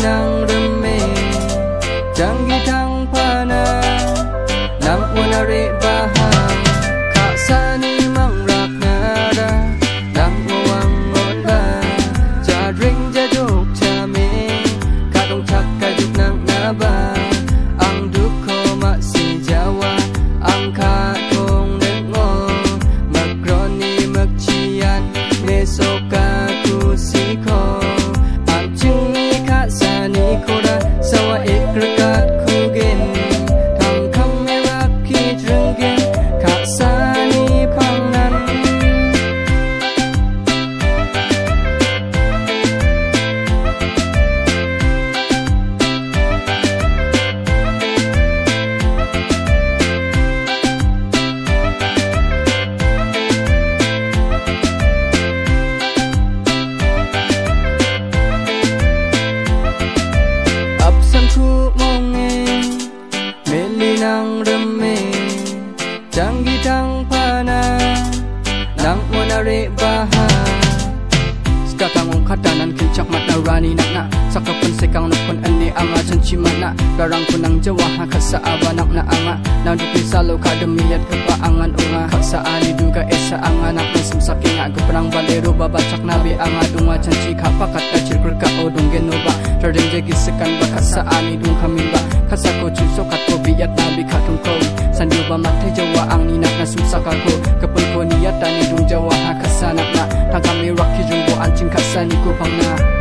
nang reme jangi thang phana nam unare bahang kha sani mang rak nara nam wang ngonda ja ring ja duk cha me ka dong thak ka juk nang na ba ang duk kho ma si jawa ang kha thong neng ngo makroni mak chian me soka ku si kho ang chung ni kha sani khora sawa ekrakat khugen thang kham me rak ki drungen kha sani phang nan nang reme jangi thang phana nang monare baha skakang ong khatanan kinchak mat na rani nak na sakapun sekang nupun ani anga chanchi mana garang kunang jawa ha khasa abanak na anga na dupi salo kademiat kepa angan unga khasa ani duga esa anga nak mesum saking aga perang balero babacak nabi anga dunga chanchi khapa kata cirkur ka odung genoba terdeng jegi sekan bakasa ani dung kamimba khasa ko chuso katko biat nabi khatung ko sanjuba mathe jawa ang ni nak na sumsaka ko kapun ko niat ani dung jawa ha khasa nak na thang kami rakhi jungbo anching khasa ni ko pangna